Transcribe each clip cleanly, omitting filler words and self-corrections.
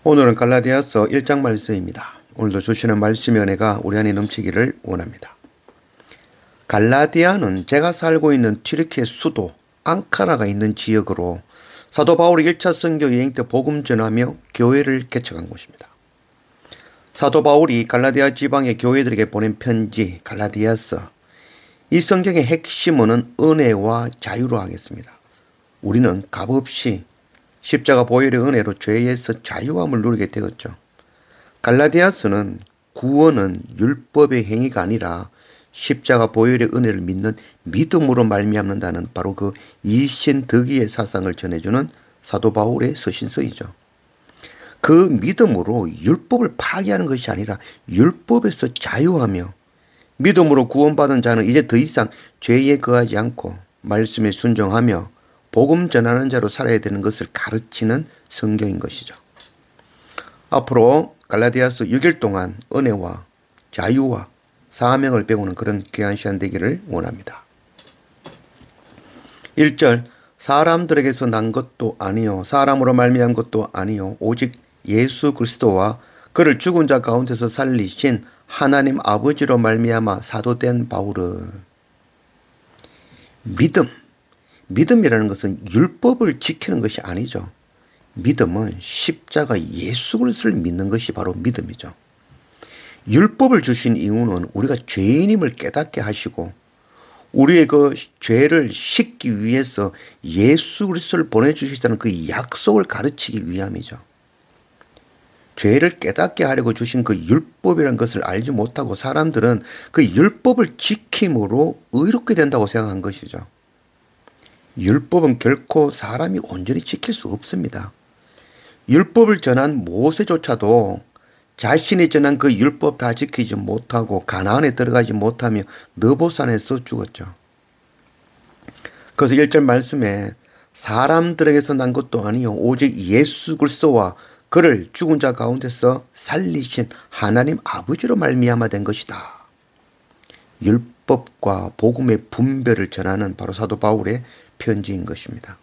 오늘은 갈라디아서 1장 말씀입니다. 오늘도 주시는 말씀의 은혜가 우리 안에 넘치기를 원합니다. 갈라디아는 제가 살고 있는 튀르키예 수도 앙카라가 있는 지역으로 사도 바울이 1차 선교 여행 때 복음 전하며 교회를 개척한 곳입니다. 사도 바울이 갈라디아 지방의 교회들에게 보낸 편지 갈라디아서, 이 성경의 핵심은 은혜와 자유로 하겠습니다. 우리는 값없이 십자가 보혈의 은혜로 죄에서 자유함을 누리게 되었죠. 갈라디아서는 구원은 율법의 행위가 아니라 십자가 보혈의 은혜를 믿는 믿음으로 말미암는다는 바로 그 이신득이의 사상을 전해주는 사도 바울의 서신서이죠. 그 믿음으로 율법을 파괴하는 것이 아니라 율법에서 자유하며 믿음으로 구원받은 자는 이제 더 이상 죄에 거하지 않고 말씀에 순종하며 복음 전하는 자로 살아야 되는 것을 가르치는 성경인 것이죠. 앞으로 갈라디아서 6일 동안 은혜와 자유와 사명을 배우는 그런 귀한 시간 되기를 원합니다. 1절, 사람들에게서 난 것도 아니요 사람으로 말미암은 것도 아니요 오직 예수 그리스도와 그를 죽은 자 가운데서 살리신 하나님 아버지로 말미암아 사도된 바울은. 믿음이라는 것은 율법을 지키는 것이 아니죠. 믿음은 십자가 예수 그리스도를 믿는 것이 바로 믿음이죠. 율법을 주신 이유는 우리가 죄인임을 깨닫게 하시고 우리의 그 죄를 씻기 위해서 예수 그리스도를 보내주시다는 그 약속을 가르치기 위함이죠. 죄를 깨닫게 하려고 주신 그 율법이라는 것을 알지 못하고 사람들은 그 율법을 지킴으로 의롭게 된다고 생각한 것이죠. 율법은 결코 사람이 온전히 지킬 수 없습니다. 율법을 전한 모세조차도 자신이 전한 그 율법 다 지키지 못하고 가나안에 들어가지 못하며 느보산에서 죽었죠. 그래서 1절 말씀에 사람들에게서 난 것도 아니요 오직 예수 그리스도와 그를 죽은 자 가운데서 살리신 하나님 아버지로 말미암아 된 것이다. 율법과 복음의 분별을 전하는 바로 사도 바울의 편지인 것입니다.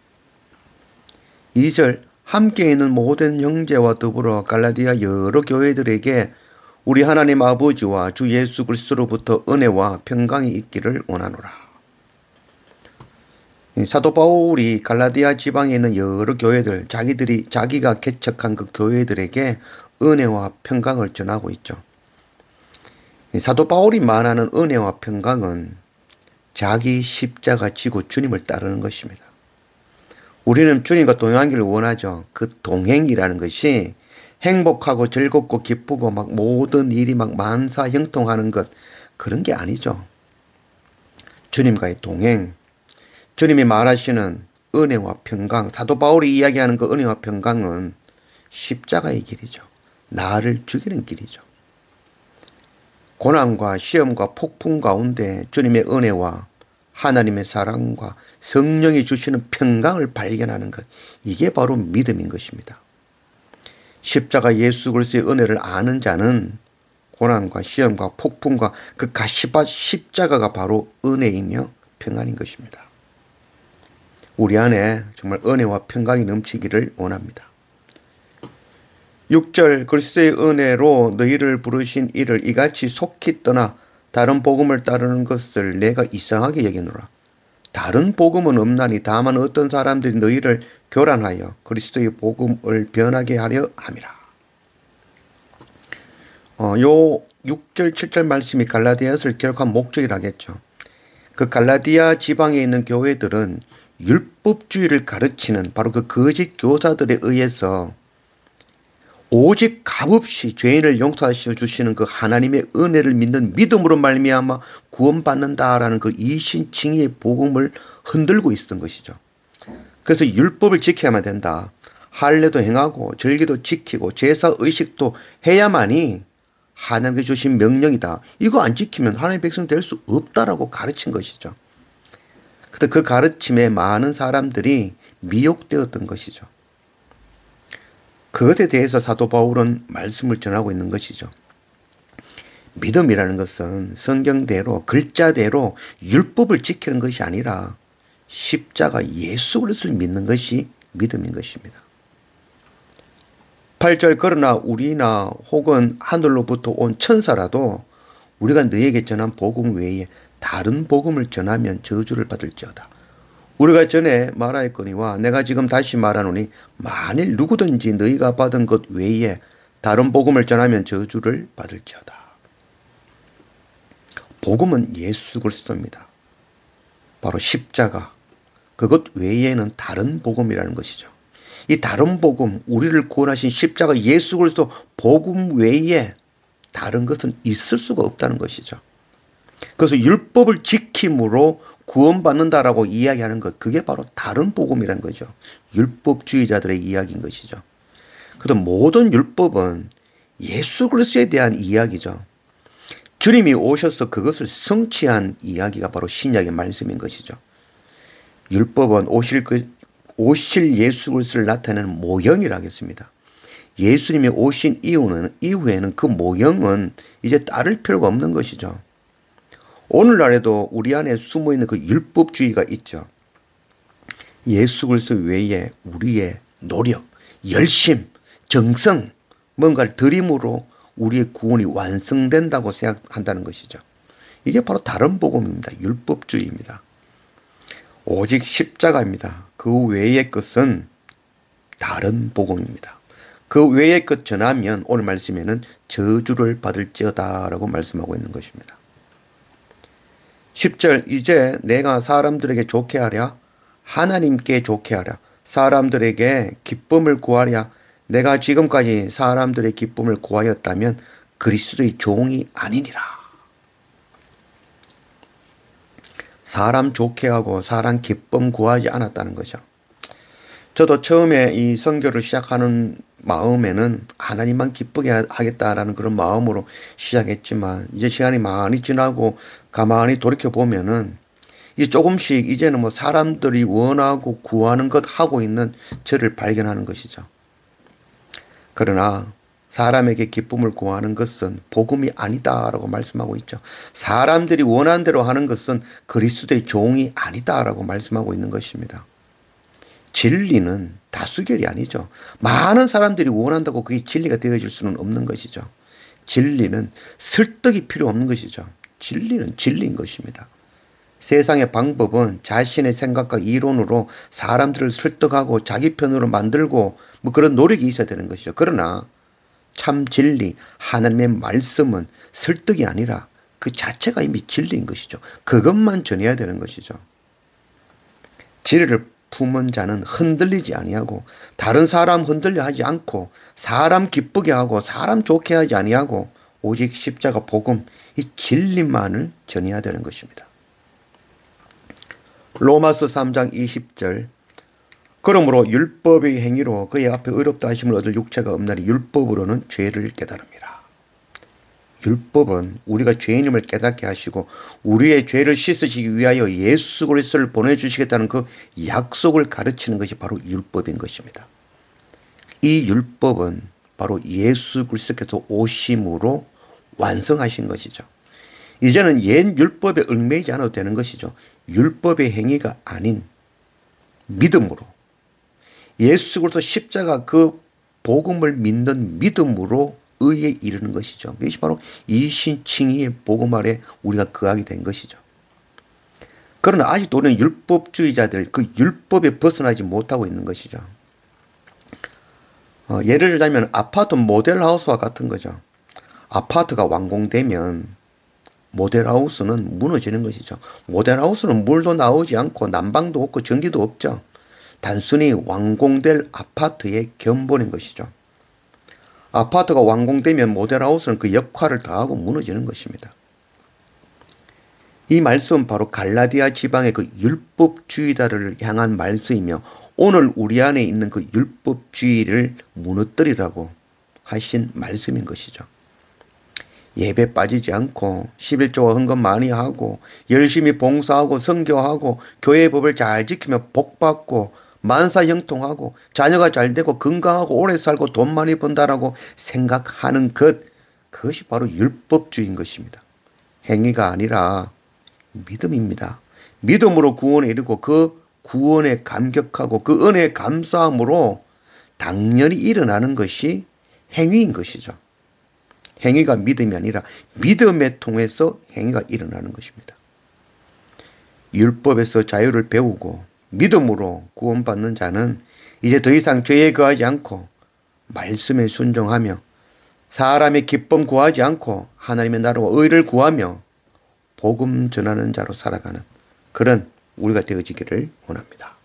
2절, 함께 있는 모든 형제와 더불어 갈라디아 여러 교회들에게 우리 하나님 아버지와 주 예수 그리스도로부터 은혜와 평강이 있기를 원하노라. 사도 바울이 갈라디아 지방에 있는 여러 교회들, 자기가 개척한 그 교회들에게 은혜와 평강을 전하고 있죠. 사도 바울이 말하는 은혜와 평강은 자기 십자가 지고 주님을 따르는 것입니다. 우리는 주님과 동행하기를 원하죠. 그 동행이라는 것이 행복하고 즐겁고 기쁘고 막 모든 일이 막 만사형통하는 것, 그런 게 아니죠. 주님과의 동행, 주님이 말하시는 은혜와 평강, 사도 바울이 이야기하는 그 은혜와 평강은 십자가의 길이죠. 나를 죽이는 길이죠. 고난과 시험과 폭풍 가운데 주님의 은혜와 하나님의 사랑과 성령이 주시는 평강을 발견하는 것, 이게 바로 믿음인 것입니다. 십자가 예수 그리스도의 은혜를 아는 자는 고난과 시험과 폭풍과 그 가시밭 십자가가 바로 은혜이며 평안인 것입니다. 우리 안에 정말 은혜와 평강이 넘치기를 원합니다. 6절, 그리스도의 은혜로 너희를 부르신 이를 이같이 속히 떠나 다른 복음을 따르는 것을 내가 이상하게 여기노라. 다른 복음은 없나니 다만 어떤 사람들이 너희를 교란하여 그리스도의 복음을 변하게 하려 함이라. 요 6절 7절 말씀이 갈라디아서를 기록한 목적이라겠죠. 그 갈라디아 지방에 있는 교회들은 율법주의를 가르치는 바로 그 거짓 교사들에 의해서 오직 값없이 죄인을 용서하시어 주시는 그 하나님의 은혜를 믿는 믿음으로 말미암아 구원받는다라는 그 이신칭의의 복음을 흔들고 있었던 것이죠. 그래서 율법을 지켜야만 된다. 할례도 행하고 절기도 지키고 제사의식도 해야만이 하나님께 주신 명령이다. 이거 안 지키면 하나님의 백성 될 수 없다라고 가르친 것이죠. 그런데 그 가르침에 많은 사람들이 미혹되었던 것이죠. 그것에 대해서 사도 바울은 말씀을 전하고 있는 것이죠. 믿음이라는 것은 성경대로 글자대로 율법을 지키는 것이 아니라 십자가 예수 그리스도를 믿는 것이 믿음인 것입니다. 8절 그러나 우리나 혹은 하늘로부터 온 천사라도 우리가 너에게 전한 복음 외에 다른 복음을 전하면 저주를 받을지어다. 우리가 전에 말하였거니와 내가 지금 다시 말하노니 만일 누구든지 너희가 받은 것 외에 다른 복음을 전하면 저주를 받을지어다. 복음은 예수 그리스도입니다. 바로 십자가, 그것 외에는 다른 복음이라는 것이죠. 이 다른 복음, 우리를 구원하신 십자가 예수 그리스도 복음 외에 다른 것은 있을 수가 없다는 것이죠. 그래서 율법을 지킴으로 구원받는다라고 이야기하는 것, 그게 바로 다른 복음이라는 거죠. 율법주의자들의 이야기인 것이죠. 그래서 모든 율법은 예수 그리스도에 대한 이야기죠. 주님이 오셔서 그것을 성취한 이야기가 바로 신약의 말씀인 것이죠. 율법은 오실 예수 그리스도를 나타내는 모형이라 하겠습니다. 예수님이 오신 이후에는 그 모형은 이제 따를 필요가 없는 것이죠. 오늘날에도 우리 안에 숨어있는 그 율법주의가 있죠. 예수 그리스도 외에 우리의 노력, 열심, 정성, 뭔가를 들임으로 우리의 구원이 완성된다고 생각한다는 것이죠. 이게 바로 다른 복음입니다. 율법주의입니다. 오직 십자가입니다. 그 외의 것은 다른 복음입니다. 그 외의 것 전하면 오늘 말씀에는 저주를 받을지어다 라고 말씀하고 있는 것입니다. 10절 이제 내가 사람들에게 좋게 하랴 하나님께 좋게 하랴 사람들에게 기쁨을 구하랴 내가 지금까지 사람들의 기쁨을 구하였다면 그리스도의 종이 아니니라. 사람 좋게 하고 사람 기쁨 구하지 않았다는 거죠. 저도 처음에 이 선교를 시작하는 마음에는 하나님만 기쁘게 하겠다라는 그런 마음으로 시작했지만 이제 시간이 많이 지나고 가만히 돌이켜보면은 이 조금씩 이제는 뭐 사람들이 원하고 구하는 것 하고 있는 저를 발견하는 것이죠. 그러나 사람에게 기쁨을 구하는 것은 복음이 아니다라고 말씀하고 있죠. 사람들이 원하는 대로 하는 것은 그리스도의 종이 아니다라고 말씀하고 있는 것입니다. 진리는 다수결이 아니죠. 많은 사람들이 원한다고 그게 진리가 되어질 수는 없는 것이죠. 진리는 설득이 필요 없는 것이죠. 진리는 진리인 것입니다. 세상의 방법은 자신의 생각과 이론으로 사람들을 설득하고 자기 편으로 만들고 뭐 그런 노력이 있어야 되는 것이죠. 그러나 참 진리, 하나님의 말씀은 설득이 아니라 그 자체가 이미 진리인 것이죠. 그것만 전해야 되는 것이죠. 진리를 품은 자는 흔들리지 아니하고 다른 사람 흔들려 하지 않고 사람 기쁘게 하고 사람 좋게 하지 아니하고 오직 십자가 복음 이 진리만을 전해야 되는 것입니다. 로마서 3장 20절 그러므로 율법의 행위로 그의 앞에 의롭다 하심을 얻을 육체가 없나니 율법으로는 죄를 깨달음이라. 율법은 우리가 죄인임을 깨닫게 하시고 우리의 죄를 씻으시기 위하여 예수 그리스도를 보내주시겠다는 그 약속을 가르치는 것이 바로 율법인 것입니다. 이 율법은 바로 예수 그리스도께서 오심으로 완성하신 것이죠. 이제는 옛 율법에 얽매이지 않아도 되는 것이죠. 율법의 행위가 아닌 믿음으로 예수 그리스도 십자가 그 복음을 믿는 믿음으로 의에 이르는 것이죠. 이것이 바로 이신칭의의 복음 아래 우리가 거하게 된 것이죠. 그러나 아직도 우리는 율법주의자들 그 율법에 벗어나지 못하고 있는 것이죠. 예를 들자면 아파트 모델하우스와 같은 거죠. 아파트가 완공되면 모델하우스는 무너지는 것이죠. 모델하우스는 물도 나오지 않고 난방도 없고 전기도 없죠. 단순히 완공될 아파트의 견본인 것이죠. 아파트가 완공되면 모델하우스는 그 역할을 다하고 무너지는 것입니다. 이 말씀은 바로 갈라디아 지방의 그 율법주의자를 향한 말씀이며 오늘 우리 안에 있는 그 율법주의를 무너뜨리라고 하신 말씀인 것이죠. 예배 빠지지 않고 11조와 헌금 많이 하고 열심히 봉사하고 선교하고 교회의 법을 잘 지키며 복받고 만사형통하고 자녀가 잘 되고 건강하고 오래 살고 돈 많이 번다라고 생각하는 그것이 바로 율법주의인 것입니다. 행위가 아니라 믿음입니다. 믿음으로 구원에 이르고 그 구원에 감격하고 그 은혜에 감사함으로 당연히 일어나는 것이 행위인 것이죠. 행위가 믿음이 아니라 믿음에 통해서 행위가 일어나는 것입니다. 율법에서 자유를 배우고 믿음으로 구원받는 자는 이제 더 이상 죄에 거하지 않고 말씀에 순종하며 사람의 기쁨 구하지 않고 하나님의 나라와 의를 구하며 복음 전하는 자로 살아가는 그런 우리가 되어지기를 원합니다.